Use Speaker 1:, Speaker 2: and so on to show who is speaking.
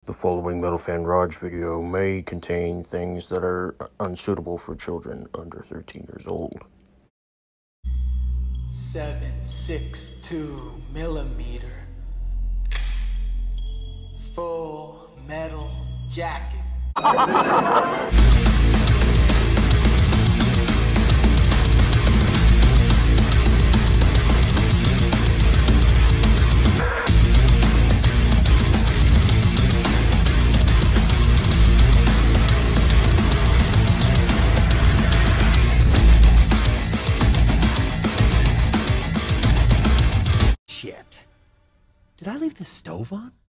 Speaker 1: The following Metal Fan Raj video may contain things that are unsuitable for children under 13 years old.
Speaker 2: 7.62 millimeter. Full metal jacket.
Speaker 3: Shit. Did I leave the stove on?